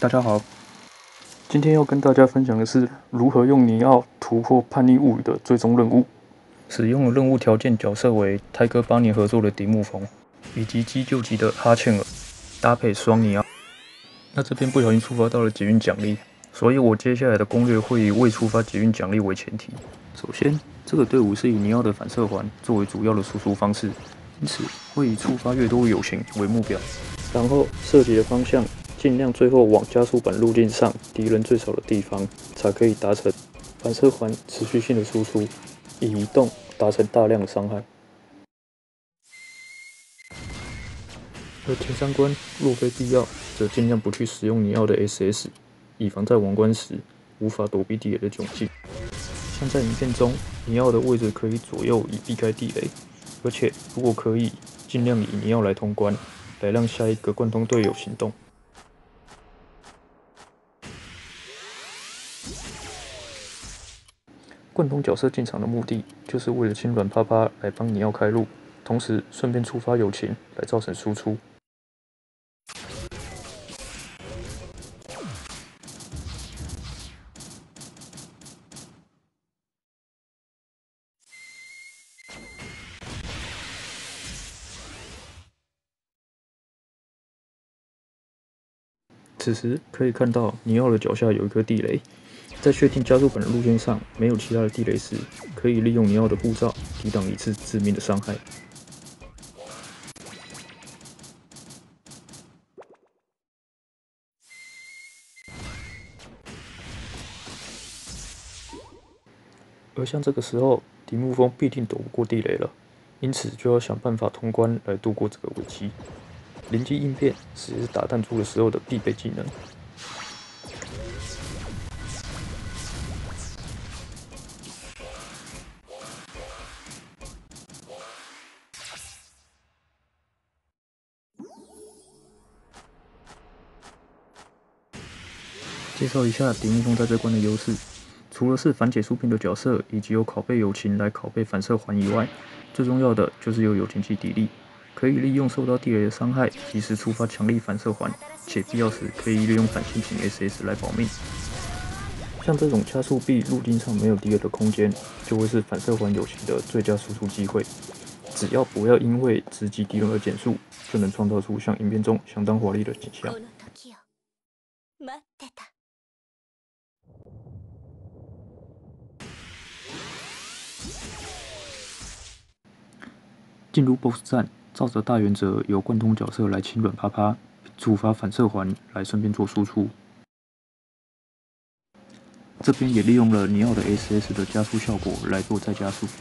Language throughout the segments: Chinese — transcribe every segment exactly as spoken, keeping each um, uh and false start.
大家好，今天要跟大家分享的是如何用尼奥突破叛逆物语的最终任务。使用的任务条件角色为泰戈八年合作的迪木峰，以及急救级的哈茜尔，搭配双尼奥。那这边不小心触发到了捷运奖励，所以我接下来的攻略会以未触发捷运奖励为前提。首先，这个队伍是以尼奥的反射环作为主要的输出方式，因此会以触发越多友情为目标。然后射击的方向尽量最后往加速版路径上敌人最少的地方，才可以达成反射环持续性的输出，以移动达成大量的伤害。而前三关若非必要，则尽量不去使用尼奥的 S S， 以防在王关时无法躲避地雷的窘境。像在影片中，尼奥的位置可以左右以避开地雷，而且如果可以，尽量以尼奥来通关，来让下一个贯通队友行动。贯通角色进场的目的，就是为了请软趴趴来帮尼奥开路，同时顺便触发友情来造成输出。此时可以看到尼奥的脚下有一颗地雷，在确定加速版的路线上没有其他的地雷时，可以利用尼奥的护罩抵挡一次致命的伤害。而像这个时候，迪木峰必定躲不过地雷了，因此就要想办法通关来度过这个危机。灵机应变是打弹珠的时候的必备技能。介绍一下迪木峰在这关的优势，除了是反解速兵的角色，以及有拷贝友情来拷贝反射环以外，最重要的就是有友情系砥砺，可以利用受到地雷的伤害，及时触发强力反射环，且必要时可以利用反性情 S S 来保命。像这种加速臂路径上没有敌人的空间，就会是反射环友情的最佳输出机会。只要不要因为直击敌人而减速，就能创造出像影片中相当华丽的景象。进入 B O S S 战，照着大原则，由贯通角色来清软趴趴，触发反射环来顺便做输出。这边也利用了尼奥的 S S 的加速效果来做再加速。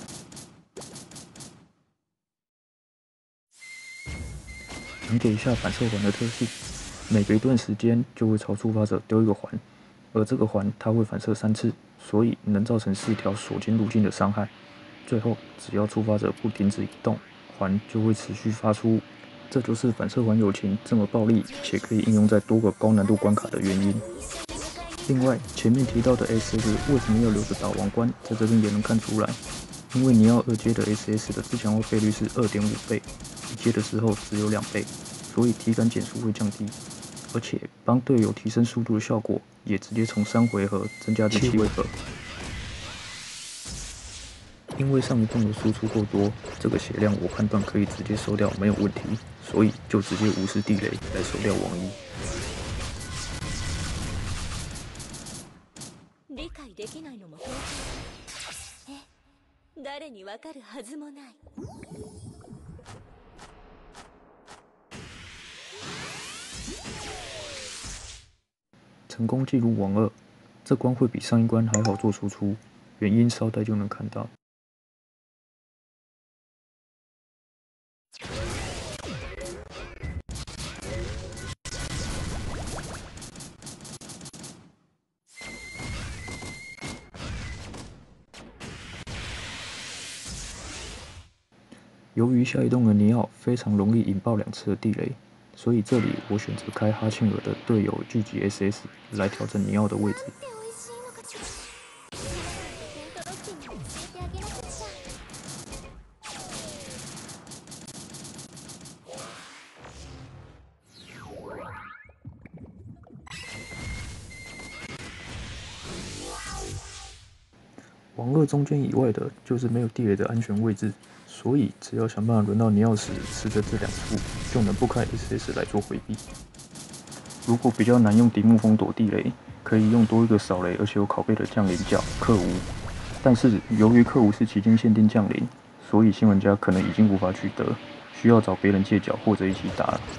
讲解一下反射环的特性，每隔一段时间就会朝触发者丢一个环，而这个环它会反射三次，所以能造成四条锁金路径的伤害。最后，只要触发者不停止移动，环就会持续发出。这就是反射环友情这么暴力，且可以应用在多个高难度关卡的原因。另外，前面提到的 S S 为什么要留着打王关，在这边也能看出来。因为尼奥二阶的 S S 的自强化倍率是 二点五 倍，一阶的时候只有两倍，所以体感减速会降低，而且帮队友提升速度的效果也直接从三回合增加至七回合。因为上一动的输出够多，这个血量我判断可以直接收掉没有问题，所以就直接无视地雷来收掉王一。理解できないのも当然。え、誰にわかるはずもない。成功进入王二，这关会比上一关还好做输出，原因稍待就能看到。由于下一动的尼奥非常容易引爆两次的地雷，所以这里我选择开哈茜尔的队友聚集 S S 来调整尼奥的位置。 王二中间以外的就是没有地雷的安全位置，所以只要想办法轮到尼奥时，吃着这两处就能不开 S S 来做回避。如果比较难用迪木风躲地雷，可以用多一个扫雷而且有拷贝的降临角克无。但是由于克无是期间限定降临，所以新玩家可能已经无法取得，需要找别人借角或者一起打了。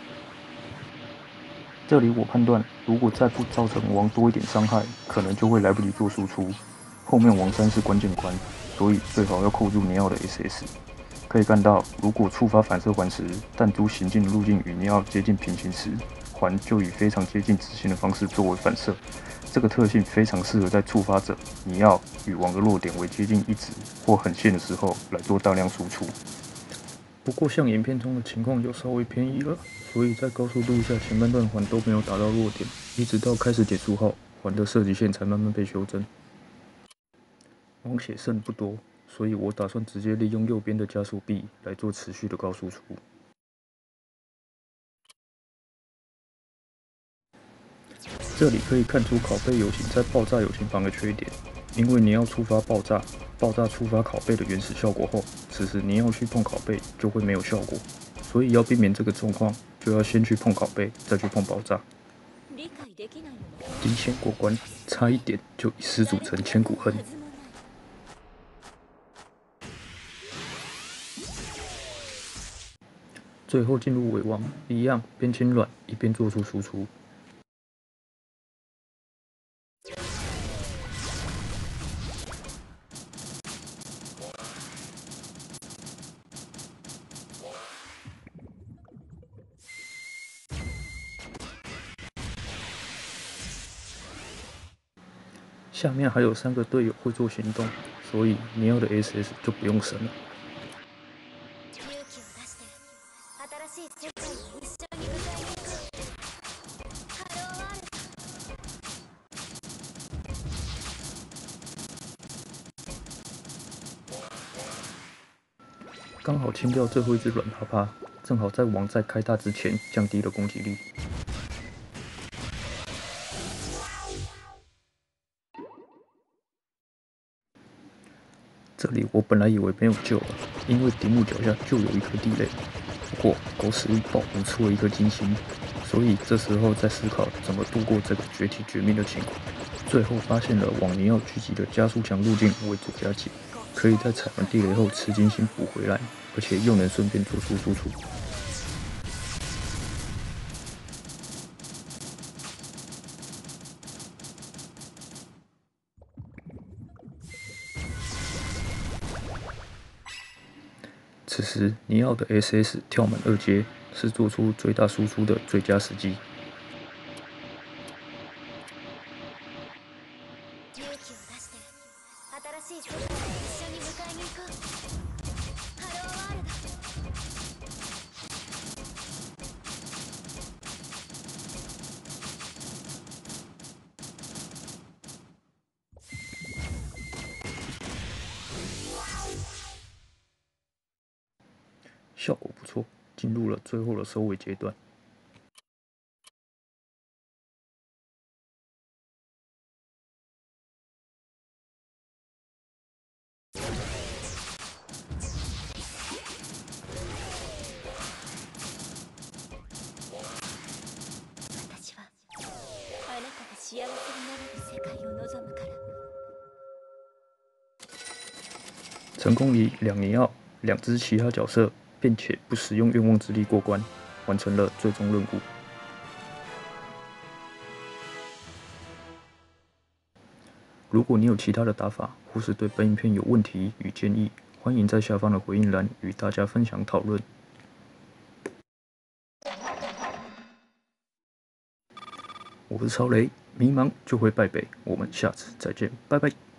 这里我判断，如果再不造成王多一点伤害，可能就会来不及做输出。后面王三是关键关，所以最好要扣住尼奥的 S S。可以看到，如果触发反射环时，弹珠行进的路径与尼奥接近平行时，环就以非常接近直线的方式作为反射。这个特性非常适合在触发者尼奥与王的落点为接近一直或很线的时候来做大量输出。不过像影片中的情况就稍微偏移了，所以在高速度下前半段环都没有打到落点，一直到开始减速后，环的射击线才慢慢被修正。王血剩不多，所以我打算直接利用右边的加速臂来做持续的高输出。这里可以看出拷贝友情在爆炸友情房的缺点，因为你要触发爆炸，爆炸触发拷贝的原始效果后，此时你要去碰拷贝就会没有效果，所以要避免这个状况，就要先去碰拷贝，再去碰爆炸。第一线过关，差一点就一失组成千古恨。最后进入尾王，一样边清软一边做出输出。下面还有三个队友会做行动，所以尼奥的 S S 就不用省了。刚好清掉最后一只软趴趴，正好在王在开大之前降低了攻击力。这里我本来以为没有救了，因为迪木脚下就有一颗地雷，不过狗屎运爆补出了一颗金星，所以这时候在思考怎么度过这个绝体绝命的情况。最后发现了往尼奥狙击的加速墙路径为左加解，可以在踩完地雷后吃金星补回来，而且又能顺便做出输出。此时尼奥的 S S 跳满二阶，是做出最大输出的最佳时机。效果不错，进入了最后的收尾阶段。成功以两尼奥、两只其他角色，并且不使用愿望之力过关，完成了最终任务。如果你有其他的打法，或是对本影片有问题与建议，欢迎在下方的回应栏与大家分享讨论。我是超雷，迷茫就会败北，我们下次再见，拜拜。